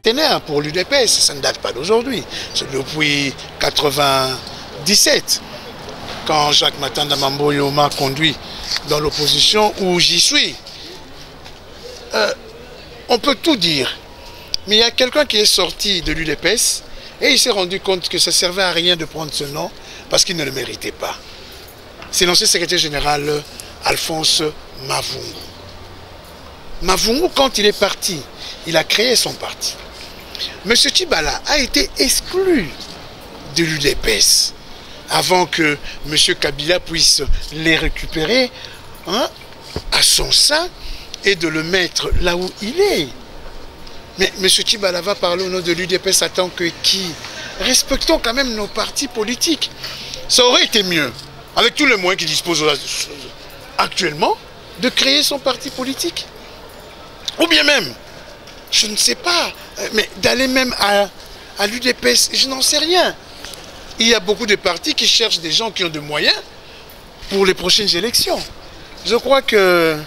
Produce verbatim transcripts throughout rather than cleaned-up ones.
centenaire pour l'U D P S, ça ne date pas d'aujourd'hui. C'est depuis mille neuf cent quatre-vingt-dix-sept, quand Jacques Matanda Mamboyo m'a conduit dans l'opposition où j'y suis. Euh, on peut tout dire, mais il y a quelqu'un qui est sorti de l'U D P S et il s'est rendu compte que ça ne servait à rien de prendre ce nom parce qu'il ne le méritait pas. C'est l'ancien secrétaire général Alphonse Mavungu. Mavungu, quand il est parti, il a créé son parti. M. Tshibala a été exclu de l'U D P S avant que M. Kabila puisse les récupérer, hein, à son sein et de le mettre là où il est. Mais M. Tshibala va parler au nom de l'U D P S en tant que qui? Respectons quand même nos partis politiques. Ça aurait été mieux, avec tous les moyens qu'il dispose actuellement, de créer son parti politique. Ou bien même, je ne sais pas, mais d'aller même à, à l'U D P S, je n'en sais rien. Il y a beaucoup de partis qui cherchent des gens qui ont de moyens pour les prochaines élections. Je crois que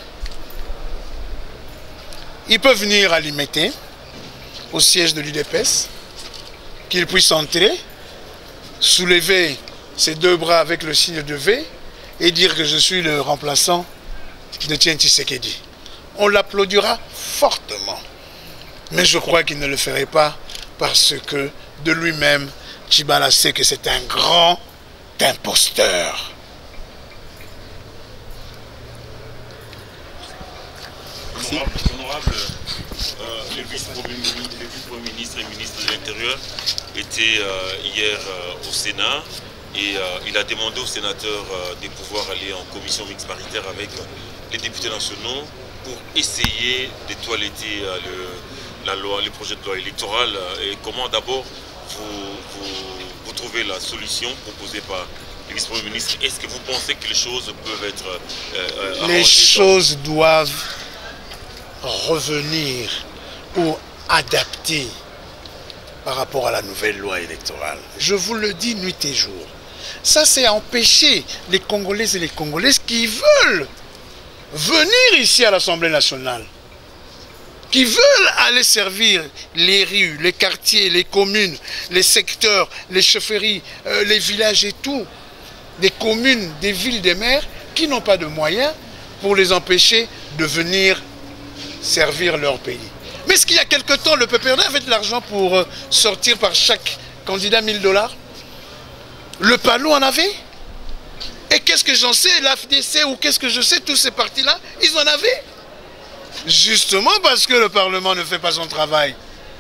ils peuvent venir à Limete, au siège de l'U D P S, qu'ils puissent entrer, soulever ses deux bras avec le signe de V et dire que je suis le remplaçant de Tien Tshisekedi. On l'applaudira fortement. Mais je crois qu'il ne le ferait pas parce que de lui-même, Tshibala sait que c'est un grand imposteur. Honorable, honorable euh, le vice-premier ministre et ministre de l'Intérieur était euh, hier euh, au Sénat et euh, il a demandé aux sénateurs euh, de pouvoir aller en commission mixte paritaire avec euh, les députés nationaux pour essayer de toiletter euh, le, la loi, le projet de loi électoral. Et comment d'abord vous, vous, vous trouvez la solution proposée par le vice-premier ministre? Est-ce que vous pensez que les choses peuvent être euh, arrangées? Les choses doivent revenir ou adapter par rapport à la nouvelle loi électorale. Je vous le dis nuit et jour. Ça, c'est empêcher les Congolaises et les Congolaises qui veulent venir ici à l'Assemblée nationale, qui veulent aller servir les rues, les quartiers, les communes, les secteurs, les chefferies, euh, les villages et tout, des communes, des villes, des maires, qui n'ont pas de moyens pour les empêcher de venir servir leur pays. Mais est-ce qu'il y a quelque temps, le P P R D avait de l'argent pour euh, sortir par chaque candidat mille dollars? Le Palou en avait? Et qu'est-ce que j'en sais, l'A F D C ou qu'est-ce que je sais, tous ces partis-là, ils en avaient. Justement parce que le Parlement ne fait pas son travail.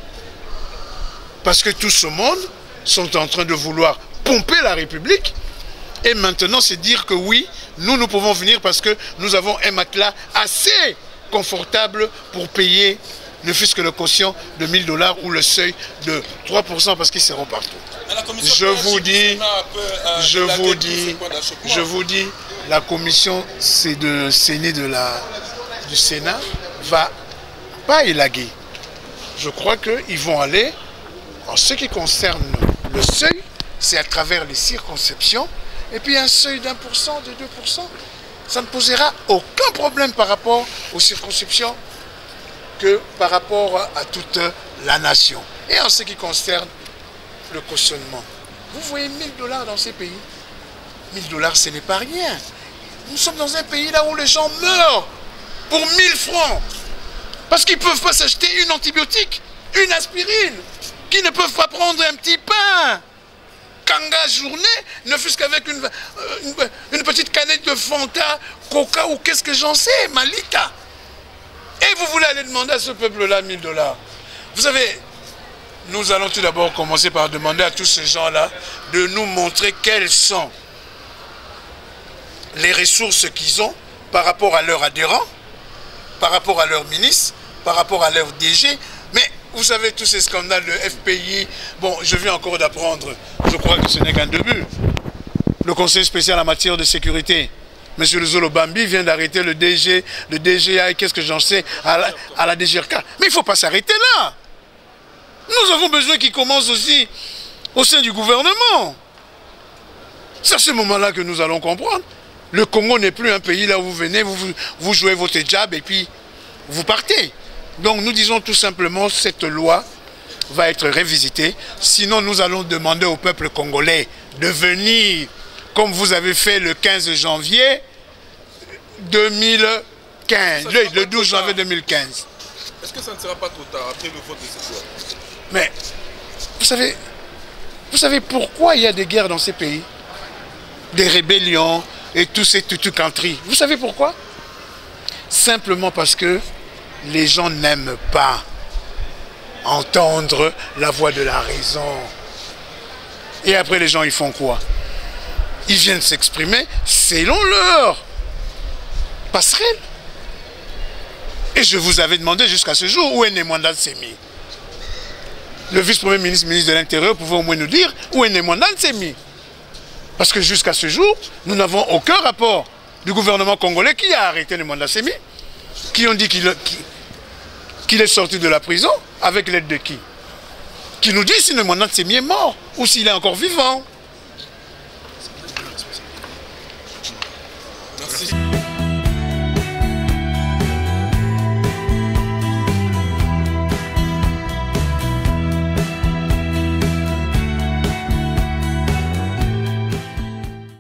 Parce que tout ce monde sont en train de vouloir pomper la République. Et maintenant, c'est dire que oui, nous, nous pouvons venir parce que nous avons un matelas assez confortable pour payer ne fût-ce que le quotient de mille dollars ou le seuil de trois pour cent parce qu'ils seront partout. Je vous dis, je vous dis, je vous dis, la commission c'est de Séné de la, du Sénat va pas élaguer. Je crois qu'ils vont aller, en ce qui concerne le seuil, c'est à travers les circonscriptions, et puis un seuil d'un pour cent, de deux pour cent. Ça ne posera aucun problème par rapport aux circonscriptions que par rapport à toute la nation. Et en ce qui concerne le cautionnement, vous voyez mille dollars dans ces pays. mille dollars, ce n'est pas rien. Nous sommes dans un pays là où les gens meurent pour mille francs. Parce qu'ils ne peuvent pas s'acheter une antibiotique, une aspirine, qu'ils ne peuvent pas prendre un petit pain. Kanga journée, ne fût-ce qu'avec une, une, une petite canette de Fanta, Coca ou qu'est-ce que j'en sais, Malika. Et vous voulez aller demander à ce peuple-là mille dollars. Vous savez, nous allons tout d'abord commencer par demander à tous ces gens-là de nous montrer quelles sont les ressources qu'ils ont par rapport à leurs adhérents, par rapport à leurs ministres, par rapport à leurs D G. Mais vous savez, tous ces scandales de F P I, bon, je viens encore d'apprendre, je crois que ce n'est qu'un début. Le Conseil spécial en matière de sécurité, M. Luzolo Bambi vient d'arrêter le D G, le D G A et qu'est-ce que j'en sais, à la, à la D G R K. Mais il ne faut pas s'arrêter là. Nous avons besoin qu'il commence aussi au sein du gouvernement. C'est à ce moment-là que nous allons comprendre. Le Congo n'est plus un pays là où vous venez, vous, vous jouez votre job et puis vous partez. Donc nous disons tout simplement cette loi va être révisité. Sinon, nous allons demander au peuple congolais de venir, comme vous avez fait le quinze janvier deux mille quinze, le, le douze janvier deux mille quinze. Est-ce que ça ne sera pas trop tard après le vote de ce soir? Mais, vous savez, vous savez pourquoi il y a des guerres dans ces pays? Des rébellions et tous ces tutu-country. Vous savez pourquoi? Simplement parce que les gens n'aiment pas entendre la voix de la raison. Et après, les gens, ils font quoi? Ils viennent s'exprimer selon leur passerelle. Et je vous avais demandé jusqu'à ce jour où est Nemwanda Nsemi. Le vice-premier ministre, ministre de l'Intérieur, pouvait au moins nous dire où est Nemwanda Nsemi. Parce que jusqu'à ce jour, nous n'avons aucun rapport du gouvernement congolais qui a arrêté Nemwanda Nsemi, qui ont dit qu'il qu'il est sorti de la prison, avec l'aide de qui? Qui nous dit si Nemwanda Nsemi est mort ou s'il est encore vivant. Merci.